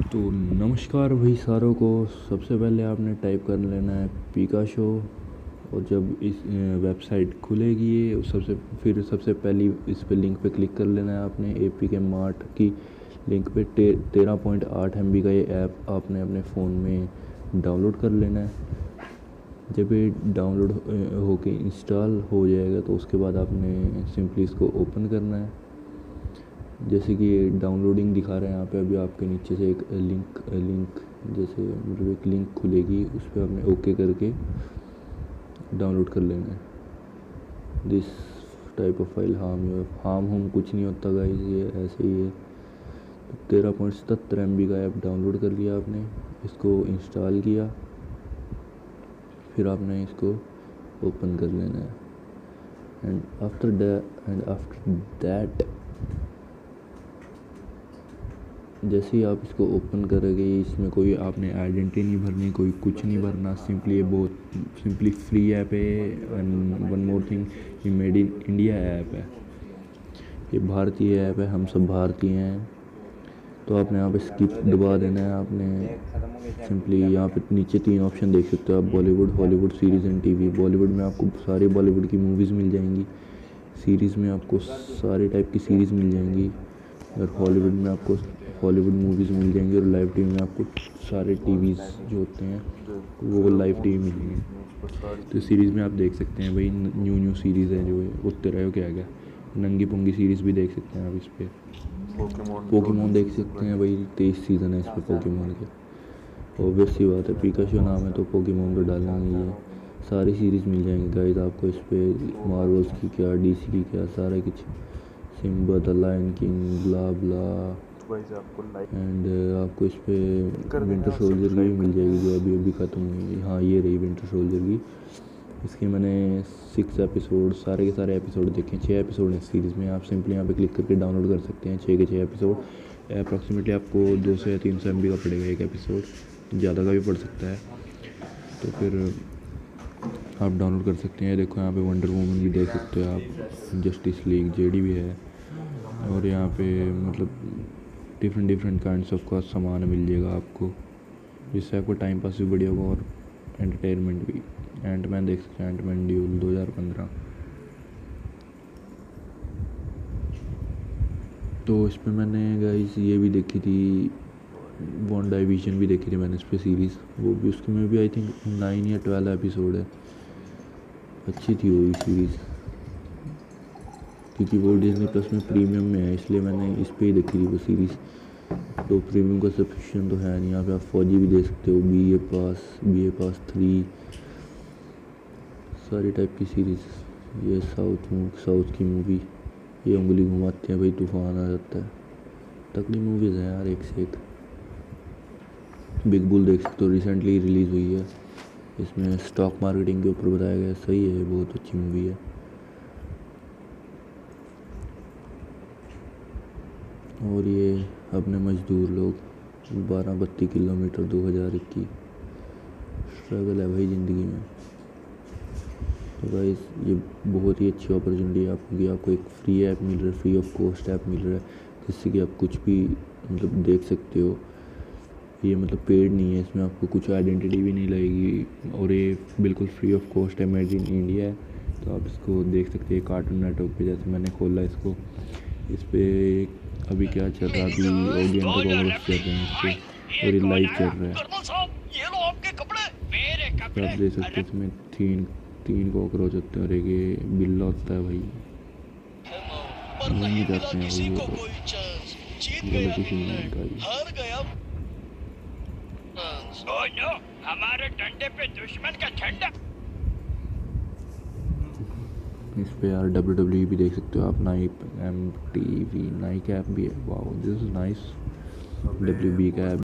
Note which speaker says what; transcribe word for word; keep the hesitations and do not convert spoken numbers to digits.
Speaker 1: तो नमस्कार भाई सारों को। सबसे पहले आपने टाइप कर लेना है पिकाशो, और जब इस वेबसाइट खुलेगी सबसे फिर सबसे पहली इस पे लिंक पे क्लिक कर लेना है आपने। ए पी के मार्ट की लिंक पे टे, तेरह पॉइंट आठ एम बी का ये ऐप आपने अपने फ़ोन में डाउनलोड कर लेना है। जब ये डाउनलोड होके इंस्टॉल हो जाएगा तो उसके बाद आपने सिंपली इसको ओपन करना है। जैसे कि ये डाउनलोडिंग दिखा रहा है यहाँ पे, अभी आपके नीचे से एक लिंक लिंक जैसे मतलब एक लिंक खुलेगी, उस पर आपने ओके करके डाउनलोड कर लेना है। This type of file harm you harm home कुछ नहीं होता गाइस, ये ऐसे ही है। तो तेरह पॉइंट सतहत्तर एम बी का ऐप डाउनलोड कर लिया आपने, इसको इंस्टॉल किया, फिर आपने इसको ओपन कर लेना है। And after that and after that जैसे ही आप इसको ओपन करोगे, इसमें कोई आपने आइडेंटिटी नहीं भरनी, कोई कुछ नहीं भरना। सिंपली ये बहुत सिंपली फ्री ऐप है। एंड वन मोर थिंग, ये मेड इन इंडिया ऐप है, ये भारतीय ऐप है, हम सब भारतीय हैं। तो आपने यहाँ पे स्किप दबा देना है। आपने सिंपली यहाँ पे नीचे तीन ऑप्शन देख सकते हो आप, Bollywood, Hollywood, series and TV. Bollywood में आपको सारी बॉलीवुड की मूवीज़ मिल जाएंगी, सीरीज़ में आपको सारे टाइप की सीरीज़ मिल जाएंगी, और हॉलीवुड में आपको हॉलीवुड मूवीज़ मिल जाएंगी, और लाइव टीवी में आपको सारे टीवीज़ जो होते हैं वो लाइव टीवी मिलेंगे। तो सीरीज़ में आप देख सकते हैं भाई, न्यू न्यू सीरीज़ है जो है उत्तर है क्या क्या नंगी पुंगी सीरीज़ भी देख सकते हैं आप इस पर। पोकेमोन देख सकते हैं भाई, तेईस सीज़न है इस पर पोकेमोन के। ऑब्वियस सी बात है, पिकाचू नाम है तो पोकेमोन तो डालेंगे। ये सारी सीरीज़ मिल जाएंगी गाइस आपको इस पर, मार्वल्स की क्या, डीसी की क्या, सारा कुछ, Simba the lion king, blah blah. And आपको इस पर विंटर सोल्जर की भी मिल जाएगी जो अभी अभी ख़त्म हुई। हाँ ये रही विंटर सोल्जर की, इसके मैंने सिक्स एपिसोड सारे के सारे एपिसोड देखे हैं। छः एपिसोड हैं सीरीज़ में। आप सिंपली यहाँ पे क्लिक करके डाउनलोड कर सकते हैं छः के छः एपिसोड। अप्रॉक्सीमेटली आपको दो सौ या तीन सौ एम बी का पड़ेगा एक एपिसोड, ज़्यादा का भी पड़ सकता है। तो फिर आप डाउनलोड कर सकते हैं। देखो यहाँ पे वंडर वूमन भी देख सकते हो आप, जस्टिस लीग, जेडी भी है, और यहाँ पे मतलब डिफरेंट डिफरेंट काइंड्स ऑफ का सामान मिल जाएगा आपको, जिससे आपको टाइम पास भी बढ़िया होगा और एंटरटेनमेंट भी। एंटमैन देख सकते हैं, एंटमैन ड्यूल दो हज़ार पंद्रह। तो इस पर मैंने गाइस ये भी देखी थी, वन डाइविजन भी देखी थी मैंने इस पर सीरीज़, वो भी उसके में भी आई थिंक नाइन या ट्वेल्व एपिसोड है। अच्छी थी वो भी सीरीज़, क्योंकि वो डिज्नी प्लस में प्रीमियम में है, इसलिए मैंने इस पर ही देखी थी वो सीरीज़। तो प्रीमियम का सब्सक्रिप्शन तो है नहीं। यहाँ पे आप फौजी भी दे सकते हो, B A pass, B A pass three, सारी टाइप की सीरीज़। ये साउथ साउथ की मूवी, ये उंगली घुमाते हैं भाई तूफान आ जाता है, तगड़ी मूवीज़ हैं यार एक से एक। बिग बुल देख सकते हो, रिसेंटली रिलीज़ हुई है, इसमें स्टॉक मार्केटिंग के ऊपर बताया गया है। सही है, बहुत अच्छी मूवी है। और ये अपने मजदूर लोग, बारह बत्ती किलोमीटर दो हज़ार इक्कीस, स्ट्रगल है भाई ज़िंदगी में। तो गाइस ये बहुत ही अच्छी अपॉर्चुनिटी है आपको कि आपको एक फ्री ऐप मिल रहा है, फ्री ऑफ कॉस्ट ऐप मिल रहा है, जिससे कि आप कुछ भी मतलब देख सकते हो। ये मतलब पेड नहीं है, इसमें आपको कुछ आइडेंटिटी भी नहीं लगेगी, और ये बिल्कुल फ्री ऑफ कॉस्ट है, मेड इन इंडिया है। तो आप इसको देख सकते हैं कार्टून नेटवर्क पे। जैसे मैंने खोला इसको, इस पर अभी क्या चल रहा है, अभी ऑडियंस को कॉमर्स चल रहे हैं इस पर, और ये लाइव चल रहा है। तो आप देख सकते हैं इसमें तीन तीन कॉकरोच होते हैं, और एक ये बिल्ला होता है भाई, नहीं जाते हैं भाई, ये गलत ही इनका ही। हमारे डंडे पे दुश्मन का झंडा। इस पे यार डब्ल्यू डब्ल्यू ई भी देख सकते हो आप, Nick M T V Nick app भी है। Wow this is nice, W B का ऐप